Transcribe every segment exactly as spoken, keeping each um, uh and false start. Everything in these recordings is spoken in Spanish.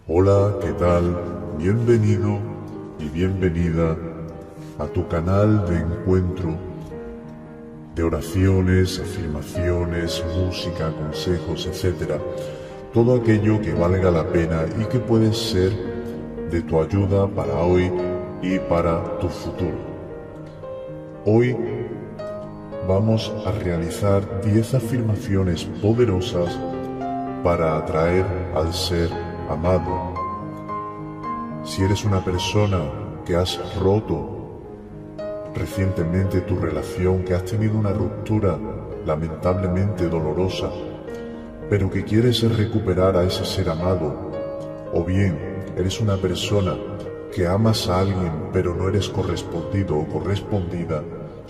Hola, ¿qué tal? Bienvenido y bienvenida a tu canal de encuentro de oraciones, afirmaciones, música, consejos, etcétera. Todo aquello que valga la pena y que puede ser de tu ayuda para hoy y para tu futuro. Hoy vamos a realizar diez afirmaciones poderosas para atraer al ser amado. Si eres una persona que has roto recientemente tu relación, que has tenido una ruptura lamentablemente dolorosa, pero que quieres recuperar a ese ser amado, o bien eres una persona que amas a alguien pero no eres correspondido o correspondida,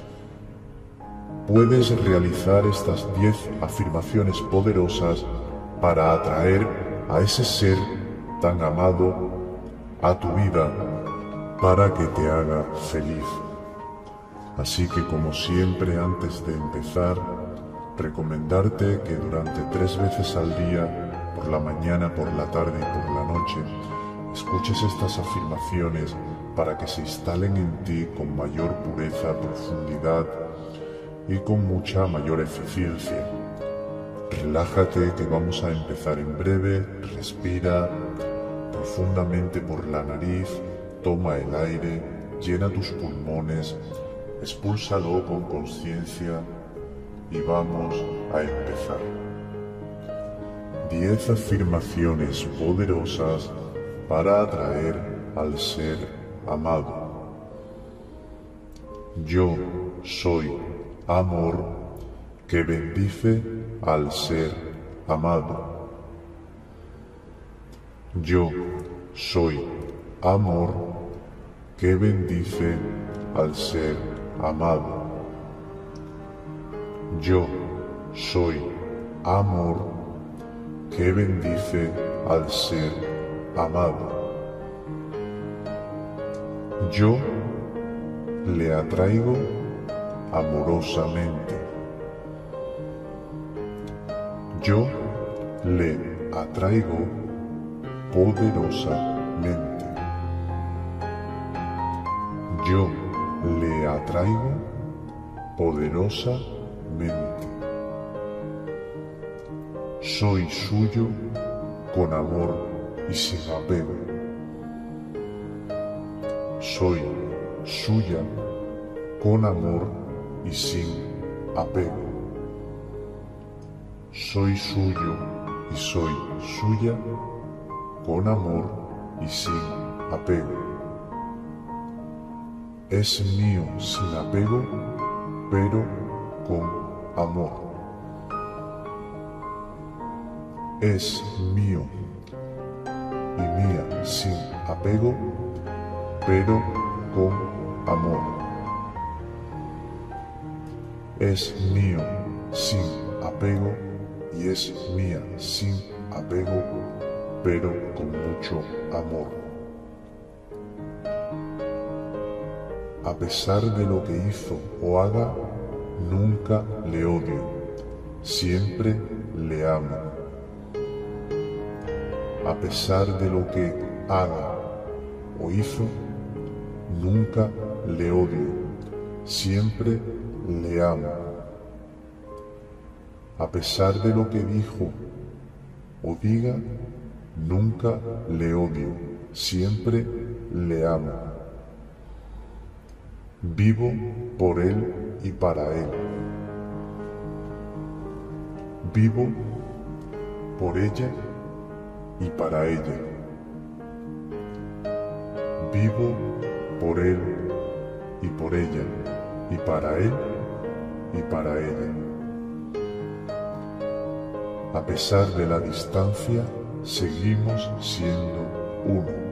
puedes realizar estas diez afirmaciones poderosas para atraer a ese ser tan amado a tu vida para que te haga feliz. Así que, como siempre, antes de empezar, recomendarte que durante tres veces al día, por la mañana, por la tarde y por la noche, escuches estas afirmaciones para que se instalen en ti con mayor pureza, profundidad y con mucha mayor eficiencia. Relájate, que vamos a empezar en breve. Respira profundamente por la nariz, toma el aire, llena tus pulmones, expúlsalo con conciencia y vamos a empezar. Diez afirmaciones poderosas para atraer al ser amado. Yo soy amor que bendice al ser amado. Yo soy amor que bendice al ser amado. Yo soy amor que bendice al ser amado. Yo le atraigo amorosamente. Yo le atraigo poderosamente. Yo le atraigo poderosamente. Soy suyo con amor y sin apego. Soy suya con amor y sin apego. Soy suyo y soy suya con amor y sin apego. Es mío sin apego, pero con amor. Es mío y mía sin apego, pero con amor. Es mío sin apego y es mía sin apego, pero con mucho amor. A pesar de lo que hizo o haga, nunca le odio, siempre le amo. A pesar de lo que haga o hizo, nunca le odio, siempre le amo. A pesar de lo que dijo o diga, nunca le odio, siempre le amo. Vivo por él y para él. Vivo por ella y para ella. Vivo por él y por ella, y para él y para ella. A pesar de la distancia, seguimos siendo uno.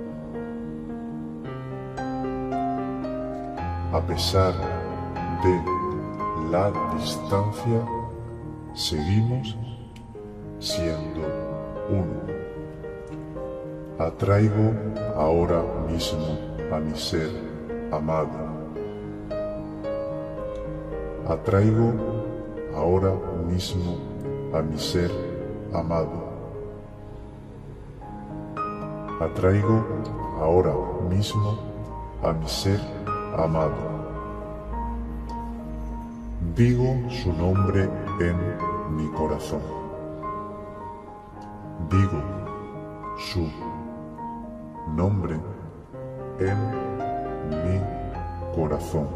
A pesar de la distancia, seguimos siendo uno. Atraigo ahora mismo a mi ser amado. Atraigo ahora mismo a mi ser amado. atraigo ahora mismo a mi ser amado. Digo su nombre en mi corazón. Digo su nombre en mi corazón.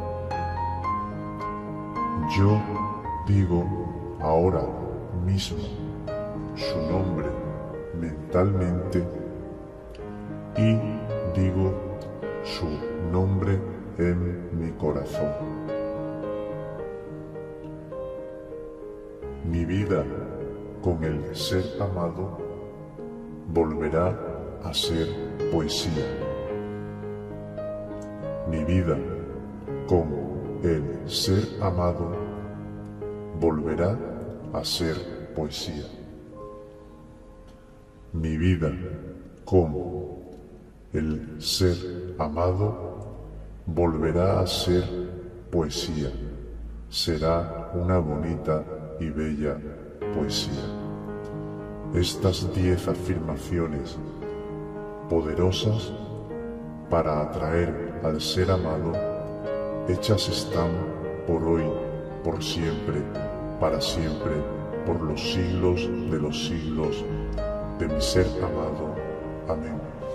Yo digo ahora mismo su nombre mentalmente y digo su nombre en mi corazón. Mi vida con el ser amado volverá a ser poesía. Mi vida con el ser amado volverá a ser poesía. Mi vida con el ser amado volverá a ser poesía. Será una bonita y bella poesía. Estas diez afirmaciones poderosas para atraer al ser amado, hechas están por hoy, por siempre, para siempre, por los siglos de los siglos de mi ser amado. Amén.